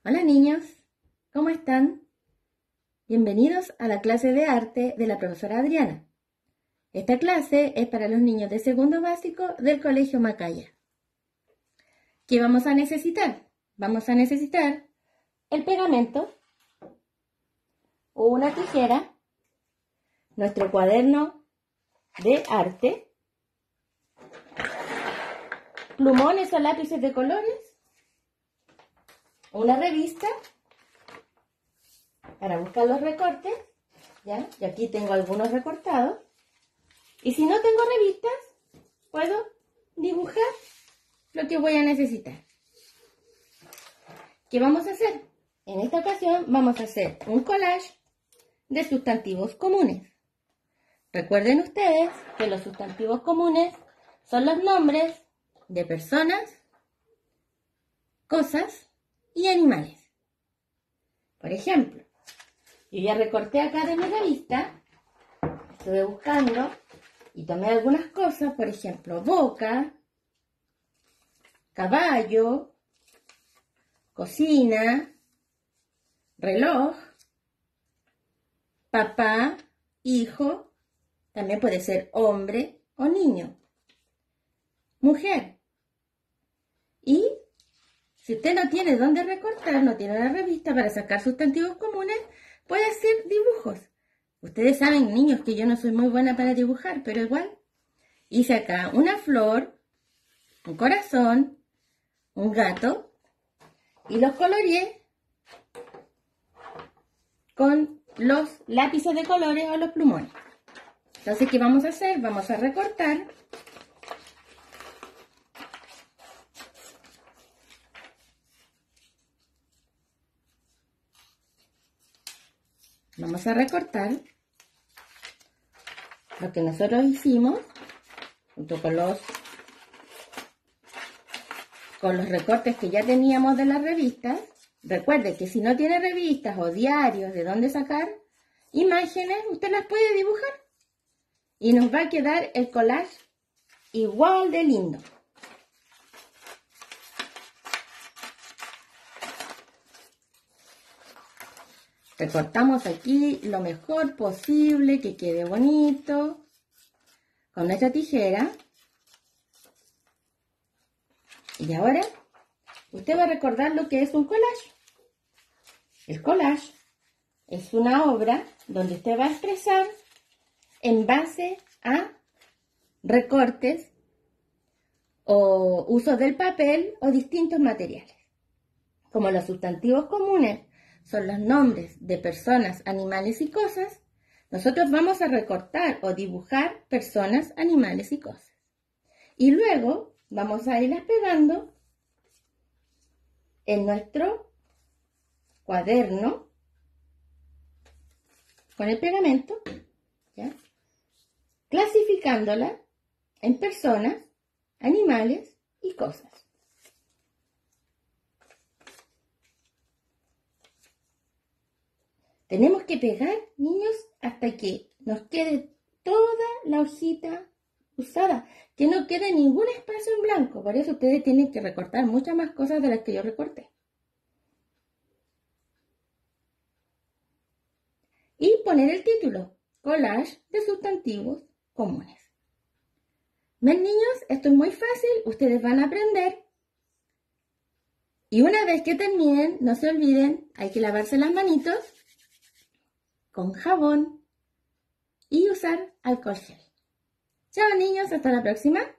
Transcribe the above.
Hola niños, ¿cómo están? Bienvenidos a la clase de arte de la profesora Adriana. Esta clase es para los niños de segundo básico del Colegio Macaya. ¿Qué vamos a necesitar? Vamos a necesitar el pegamento, una tijera, nuestro cuaderno de arte, plumones o lápices de colores, una revista para buscar los recortes, ¿ya? Y aquí tengo algunos recortados. Y si no tengo revistas, puedo dibujar lo que voy a necesitar. ¿Qué vamos a hacer? En esta ocasión vamos a hacer un collage de sustantivos comunes. Recuerden ustedes que los sustantivos comunes son los nombres de personas, cosas y animales. Por ejemplo, yo ya recorté acá de mi revista, estuve buscando y tomé algunas cosas, por ejemplo, boca, caballo, cocina, reloj, papá, hijo, también puede ser hombre o niño, mujer. Y si usted no tiene dónde recortar, no tiene una revista para sacar sustantivos comunes, puede hacer dibujos. Ustedes saben, niños, que yo no soy muy buena para dibujar, pero igual hice acá una flor, un corazón, un gato y los coloreé con los lápices de colores o los plumones. Entonces, ¿qué vamos a hacer? Vamos a recortar. Vamos a recortar lo que nosotros hicimos junto con los recortes que ya teníamos de las revistas. Recuerde que si no tiene revistas o diarios de dónde sacar imágenes, usted las puede dibujar y nos va a quedar el collage igual de lindo. Recortamos aquí lo mejor posible, que quede bonito, con nuestra tijera. Y ahora, usted va a recordar lo que es un collage. El collage es una obra donde usted va a expresar en base a recortes o uso del papel o distintos materiales. Como los sustantivos comunes son los nombres de personas, animales y cosas, nosotros vamos a recortar o dibujar personas, animales y cosas. Y luego vamos a irlas pegando en nuestro cuaderno con el pegamento, ¿ya? Clasificándola en personas, animales y cosas. Tenemos que pegar, niños, hasta que nos quede toda la hojita usada, que no quede ningún espacio en blanco. Por eso ustedes tienen que recortar muchas más cosas de las que yo recorté. Y poner el título, collage de sustantivos comunes. ¿Ven, niños? Esto es muy fácil, ustedes van a aprender. Y una vez que terminen, no se olviden, hay que lavarse las manitos con jabón y usar alcohol gel. Chao niños, hasta la próxima.